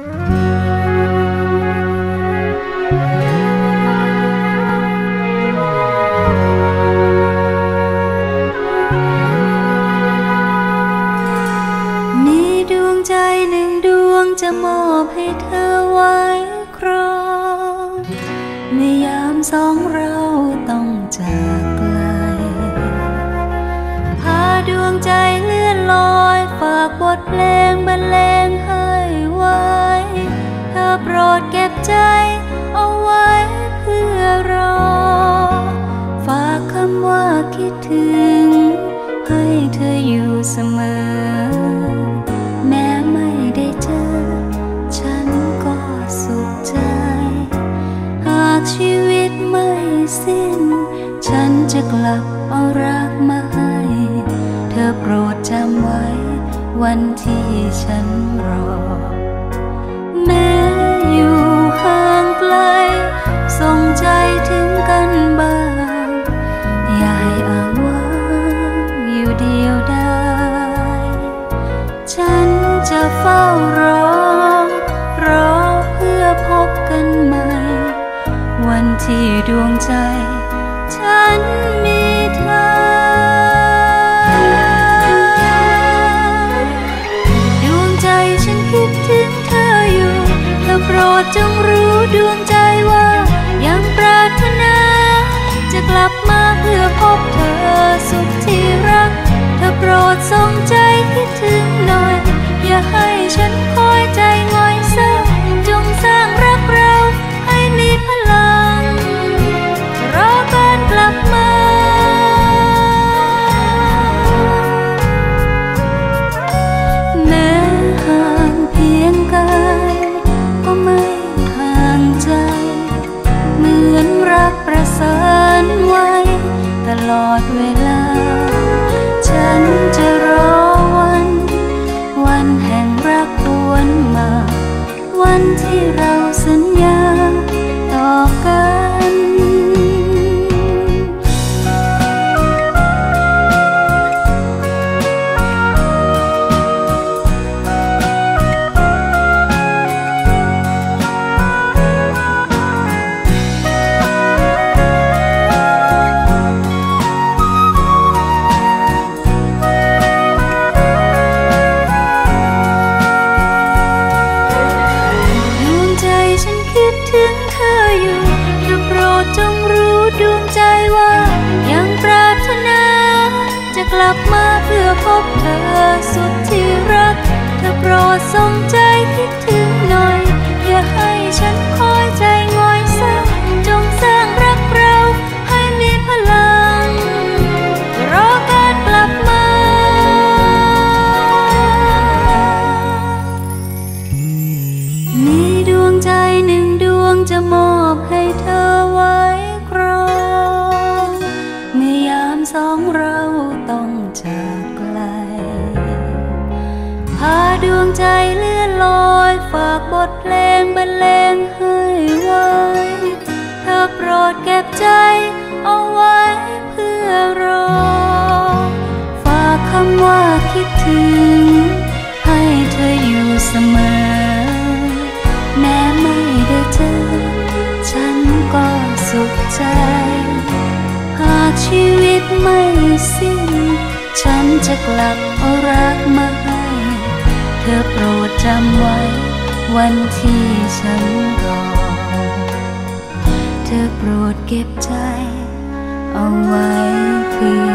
มีดวงใจหนึ่งดวงจะมอบให้เธอไว้ครองเมื่อยามสองเราต้องจากไกลพาดวงใจเลื่อนลอยฝากบทเพลงบรรเลงให้ไว้เธอโปรดเก็บใจเอาไว้เพื่อรอฝากคำว่าคิดถึงให้เธออยู่เสมอแม้ไม่ได้เจอฉันก็สุขใจหากชีวิตไม่สิ้นฉันจะกลับเอารักมาให้เธอโปรดจำไว้วันที่ฉันรอแม้อยู่ห่างไกลส่งใจถึงกันบ้างอย่าให้อ้างว้างอยู่เดียวได้ฉันจะเฝ้ารอเพื่อพบกันใหม่วันที่ดวงใจฉันมีเธอดวงใจฉันคิดถึงเธออยู่เธอโปรดจงรู้ดวงใจว่ายังปรารถนาจะกลับมาเพื่อพบเธอสุขที่รักเธอโปรดส่งใจคิดถึงหน่อยอย่าให้ฉันคอยใจง่อยเศร้าจงสร้างรักเราให้มีพลังรอการกลับมาแม้ห่างเพียงกายก็ไม่ห่างใจเหมือนรักประสานไว้ตลอดเวลาฉันจะรอวันแห่งรักหวนมาวันที่เราสัญญาต่อกันกลับมาเพื่อพบเธอสุดที่รักเธอโปรดส่งใจคิดถึงหน่อยอย่าให้ฉันคอยใจง่อยเศร้าจงสร้างรักเราให้มีพลังรอการกลับมามีดวงใจหนึ่งดวงจะมอบให้เธอไว้ครองเมื่อยามสองเราต้องจากไกลพาดวงใจเลื่อนลอยฝากบทเพลงบรรเลงให้ไว้เธอโปรดเก็บใจเอาไว้เพื่อรอฝากคำว่าคิดถึงให้เธออยู่เสมอแม้ไม่ได้เจอฉันก็สุขใจหากชีวิตไม่สิ้นฉันจะกลับเอารักมาให้เธอโปรดจำไว้วันที่ฉันรอเธอโปรดเก็บใจเอาไว้เพื่อ